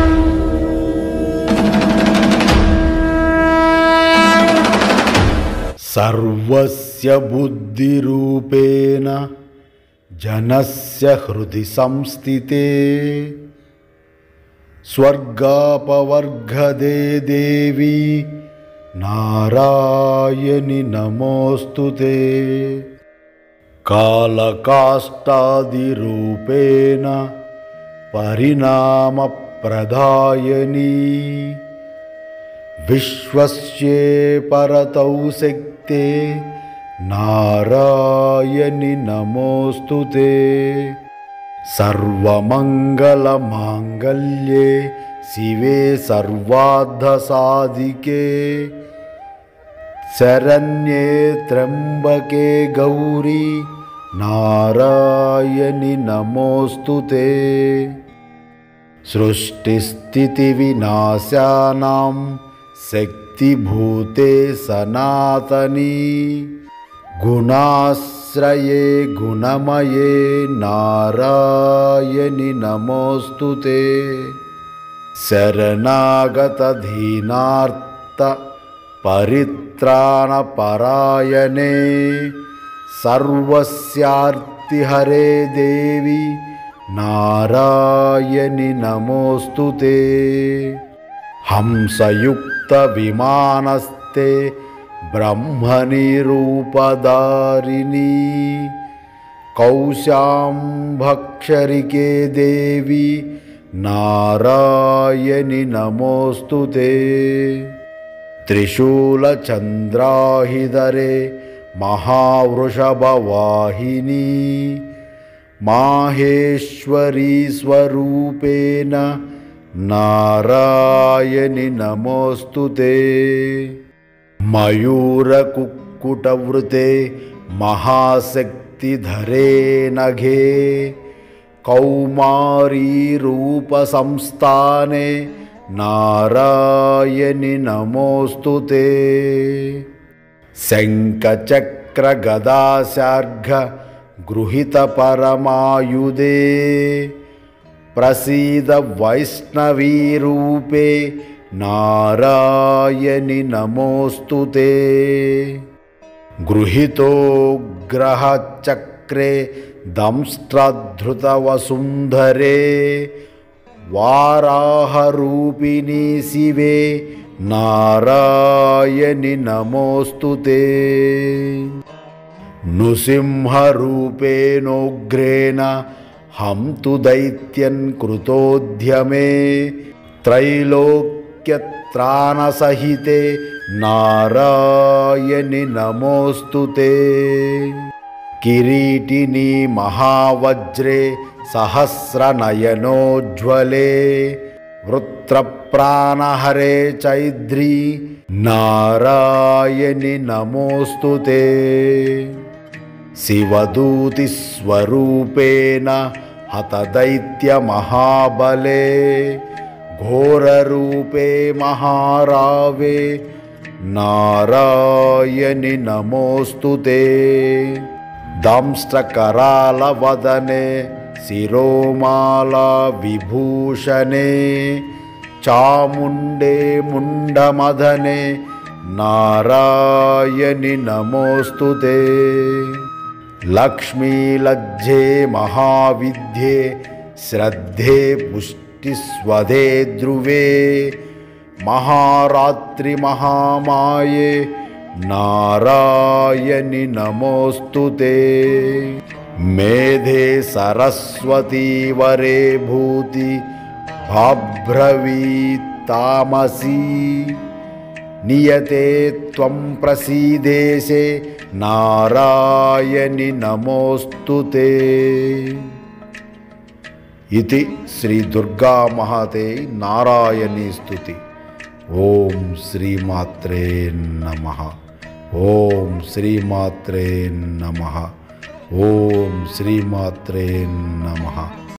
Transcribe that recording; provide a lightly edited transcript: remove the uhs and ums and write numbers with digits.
सर्वस्य बुद्धिरूपेण जनस्य हृदि संस्थिते स्वर्गापवर्गदे देवी नारायणि नमोऽस्तुते। कालकाष्ठादिरूपेण परिणामप्रदायिनी विश्वस्ये परतौ शक्ते नारायणि नमोऽस्तुते। सर्वमङ्गलमाङ्गल्ये शिवे सर्वार्थसाधिके शरण्ये त्र्यम्बके गौरी नारायणि नमोऽस्तुते। सृष्टिस्थितिविनाशानां शक्तिभूते सनातनी गुणाश्रये गुणमये नारायणि नमोऽस्तुते। शरणागतदीनार्त परित्राणपरायणे सर्वस्यार्तिहरे देवी नारायणि नमोऽस्तुते। हंसयुक्तविमानस्ते ब्रह्मणि रूपधारिणी कौशाम्भक्षरिके देवी नारायणि नमोऽस्तुते। त्रिशूलचन्द्राहिधरे महावृषभवाहिनी माहेश्वरी स्वरूपेण नारायणि नमोऽस्तुते। मयूरकुक्कुटवृते महाशक्तिधरे नघे कौमारी रूपसंस्थाने नारायणि नमोऽस्तुते। शङ्खचक्रगदाशर्घ गृहीतपरमायुधे प्रसीद वैष्णवीरूपे नारायणि नमोऽस्तुते। गृहीतोग्रहचक्रे दंष्ट्रधृतवसुन्धरे वाराहरूपिणी शिवे नारायणि नमोऽस्तुते। नृसिंहरूपेणोग्रेण हन्तु दैत्यन् कृतोद्यमे त्रैलोक्यत्राणसहिते नारायणि नमोऽस्तुते। किरीटिनी महावज्रे सहस्रनयनोज्ज्वले वृत्रप्राणहरे चैद्री नारायणि नमोऽस्तुते। शिवदूतिस्वरूपेण हतदैत्यमहाबले घोररूपे महारावे नारायणि नमोऽस्तुते। दंष्ट्रकरालवदने शिरोमाला विभूषणे चामुण्डे मुण्डमदने नारायणि नमोऽस्तुते। लक्ष्मीलज्जे महाविद्ये श्रद्धे पुष्टिस्वधे ध्रुवे महारात्रि महामाये नारायणि नमोऽस्तुते। मेधे सरस्वती वरे भूति भाभ्रवी तामसी नियते त्वं प्रसीदेशे नारायणि नमोऽस्तुते। इति श्री दुर्गा महाते नारायणी स्तुति। ओम श्रीमात्रे नमः। ओम श्रीमात्रे नमः। ओम श्रीमात्रे नमः।